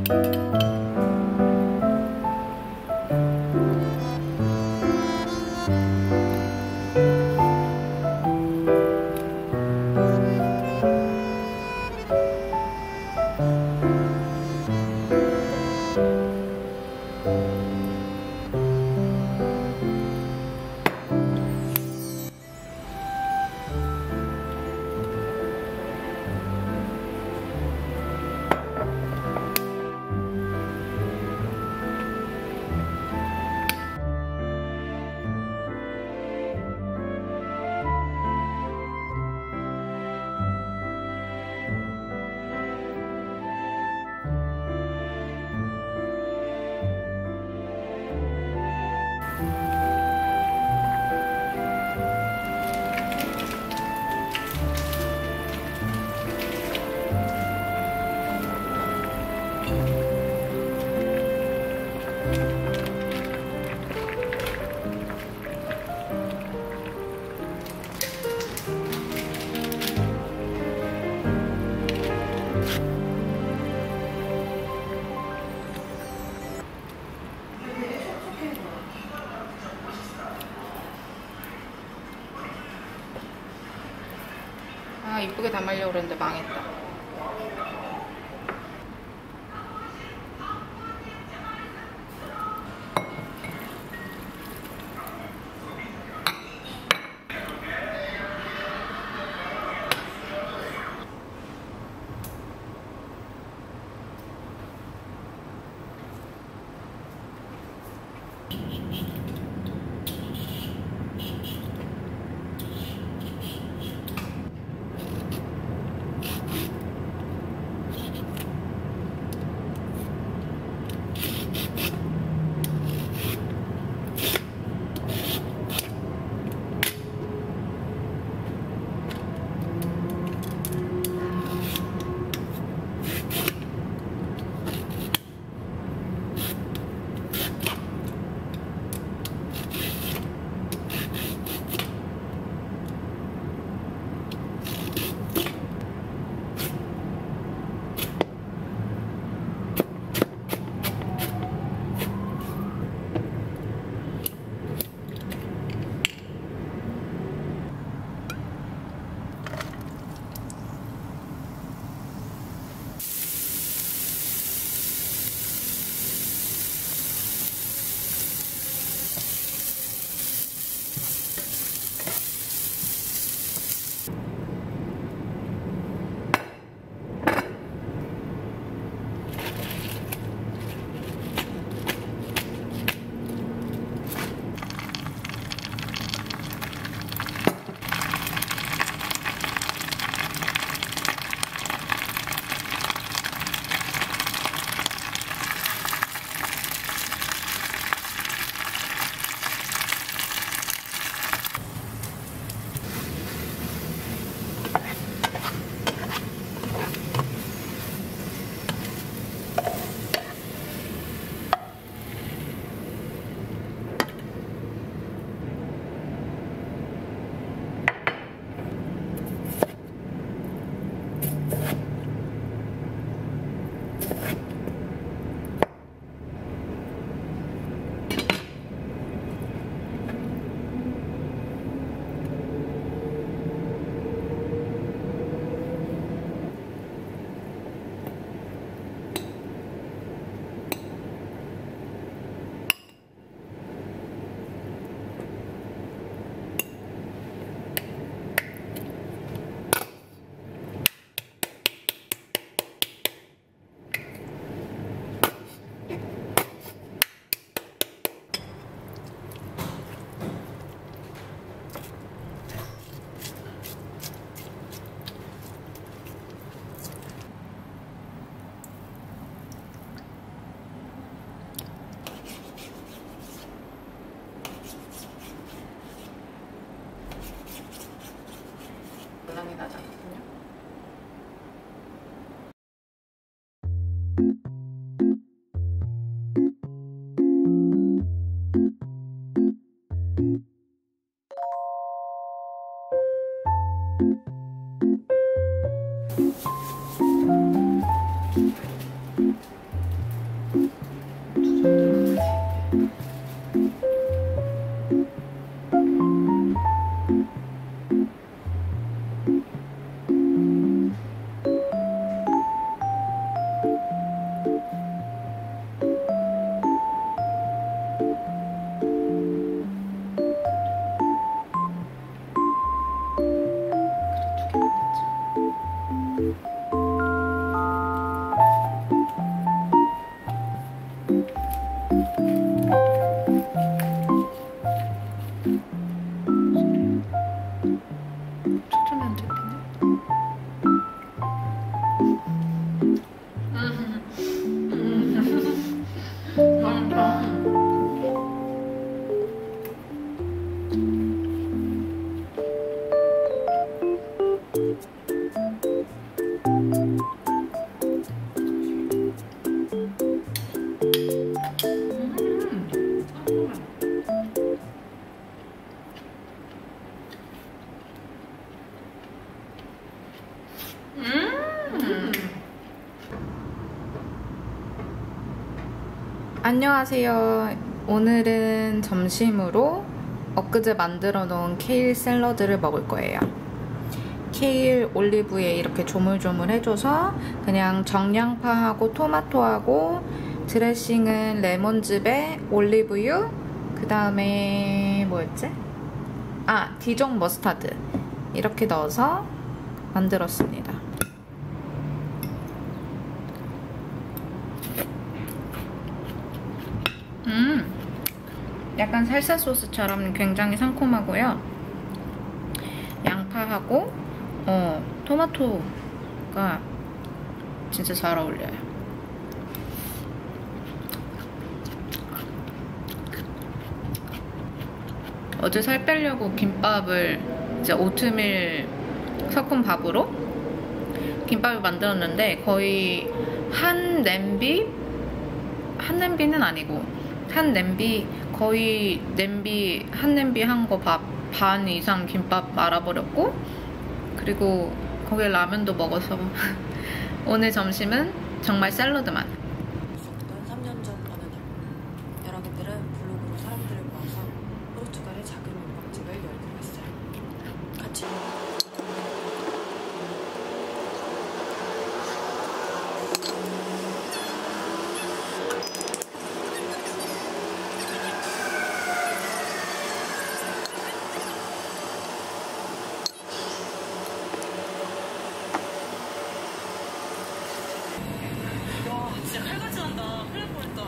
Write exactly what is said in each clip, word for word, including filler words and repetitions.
아, 이쁘게 담으려고 그랬는데 망했다. 연락이 나지 않거든요. 안녕하세요. 오늘은 점심으로 엊그제 만들어 놓은 케일 샐러드를 먹을 거예요. 케일 올리브에 이렇게 조물조물 해줘서 그냥 정량파하고 토마토하고 드레싱은 레몬즙에 올리브유, 그 다음에 뭐였지? 아, 디종 머스타드 이렇게 넣어서 만들었습니다. 음, 약간 살사 소스처럼 굉장히 상콤하고요. 양파하고 어, 토마토가 진짜 잘 어울려요. 어제 살 빼려고 김밥을 이제 오트밀 섞은 밥으로 김밥을 만들었는데 거의 한 냄비? 한 냄비는 아니고 한 냄비, 거의 냄비, 한 냄비 한 거 밥 반 이상 김밥 말아버렸고, 그리고 거기에 라면도 먹어서 오늘 점심은 정말 샐러드만. 있었던 삼 년 전 어느 날, 여러분들은 블로그로 사람들을 모아서 포르투갈의 작은 민박집을 열기로 했어요. 같이 진짜 칼같이 난다. 큰일 날 뻔했다.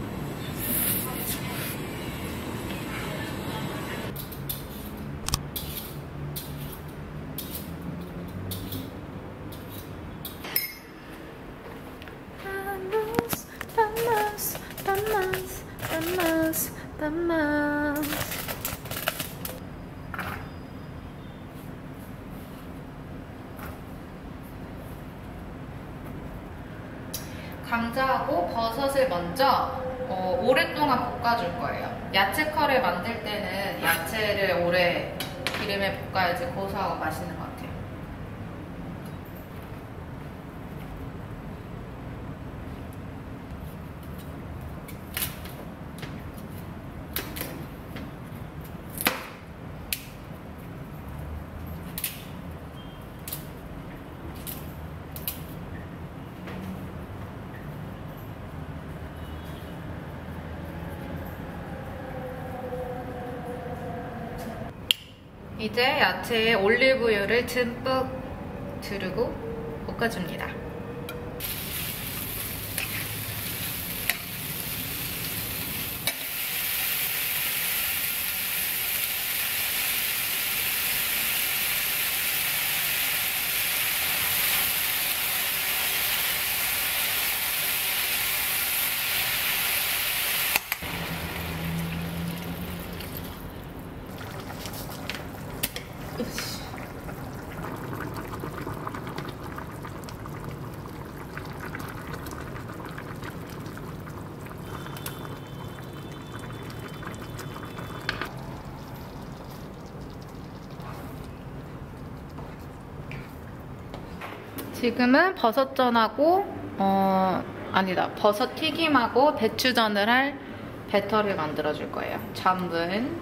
Vamos, vamos, vamos, vamos. 감자하고 버섯을 먼저 어, 오랫동안 볶아줄 거예요. 야채 커리 만들 때는 야채를 오래 기름에 볶아야지 고소하고 맛있는 것 같아요. 이제 야채에 올리브유를 듬뿍 두르고 볶아줍니다. 지금은 버섯전하고 어 아니다 버섯 튀김하고 배추전을 할 배터를 만들어 줄 거예요. 전분,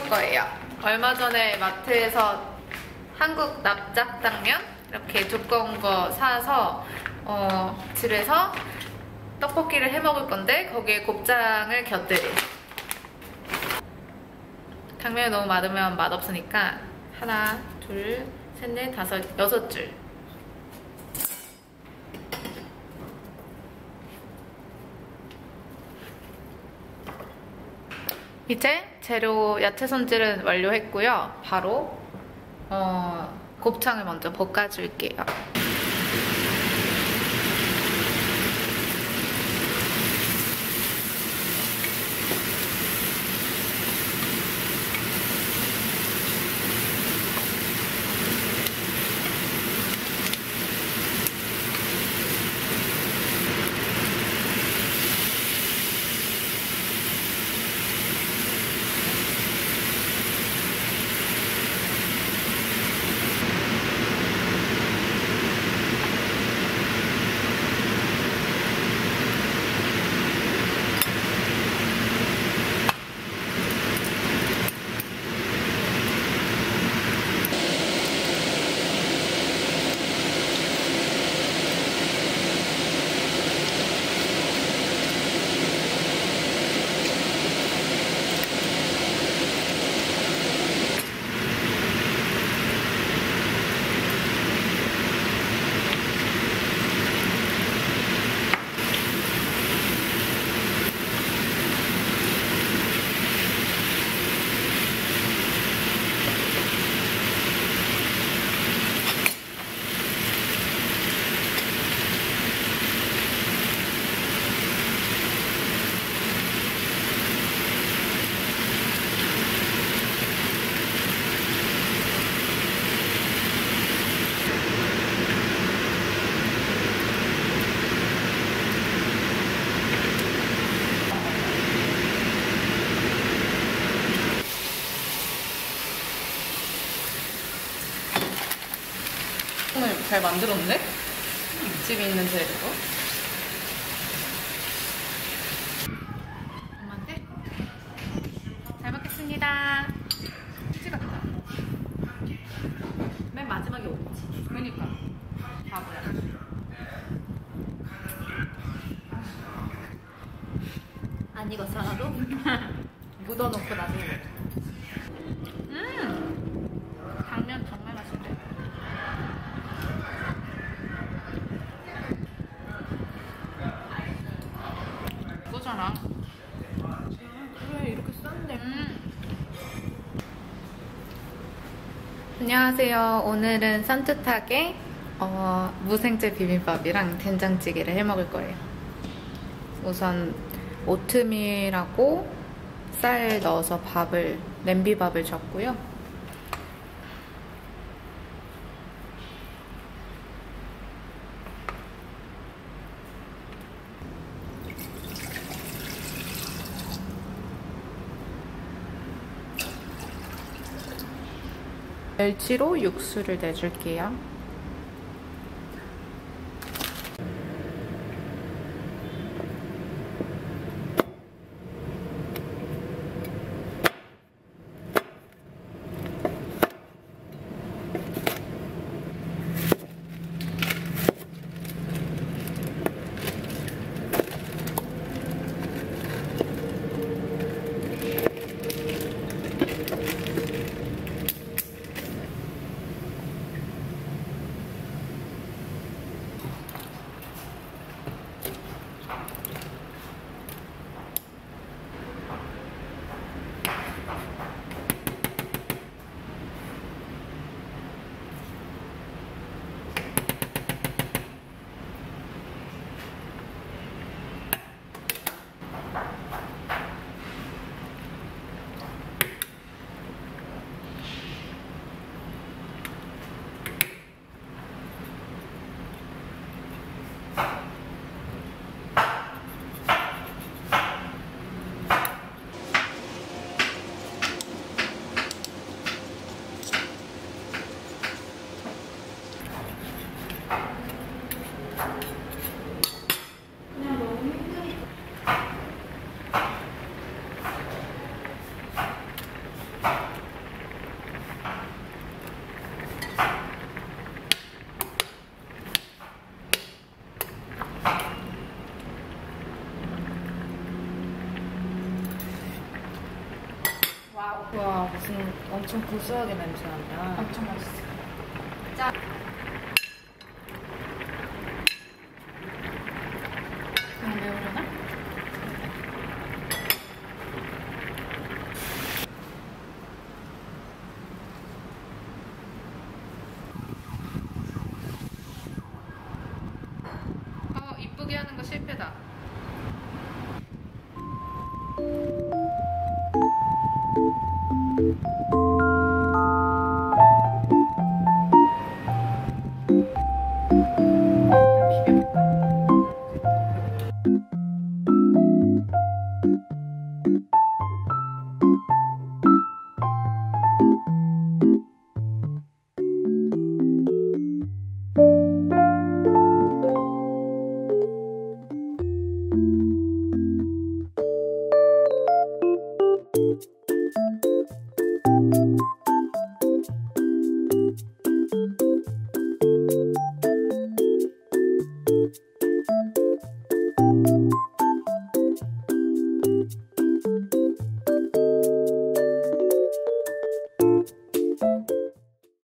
거예요. 얼마 전에 마트에서 한국 납작당면 이렇게 두꺼운 거 사서 어, 집에서 떡볶이를 해 먹을 건데 거기에 곱창을 곁들인. 당면이 너무 많으면 맛없으니까 하나, 둘, 셋, 넷, 다섯, 여섯 줄. 이제 재료 야채 손질은 완료했고요. 바로 어, 곱창을 먼저 볶아줄게요. 오늘 잘 만들었네? 집에 있는 재료로. 엄마한테? 잘 먹겠습니다. 휴지 같다. 맨 마지막에 없지. 그러니까. 바보야. 안 익었어, 하나도? 묻어놓고 나중에 먹자. 음! 당면 정말 맛있대. 이거잖아. 그래, 이렇게 싼데. 음. 안녕하세요. 오늘은 산뜻하게 어, 무생채 비빔밥이랑 된장찌개를 해 먹을 거예요. 우선 오트밀하고 쌀 넣어서 밥을, 냄비밥을 젓고요. 멸치로 육수를 내줄게요. 아 무슨 엄청 고소하게 냄새 난다. 엄청 맛있어. 짠. 너무 매우려나? 어, 이쁘게 하는 거 실패다. 음.